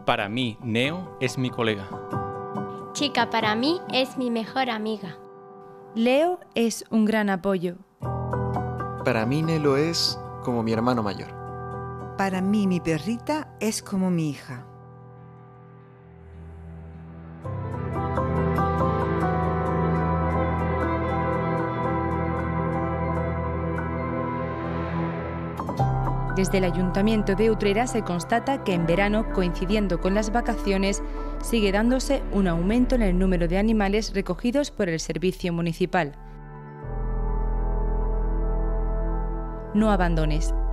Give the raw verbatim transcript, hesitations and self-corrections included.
Para mí, Neo es mi colega. Chica, para mí es mi mejor amiga. Leo es un gran apoyo. Para mí, Nelo es como mi hermano mayor. Para mí, mi perrita es como mi hija. Desde el Ayuntamiento de Utrera se constata que en verano, coincidiendo con las vacaciones, sigue dándose un aumento en el número de animales recogidos por el servicio municipal. No abandones.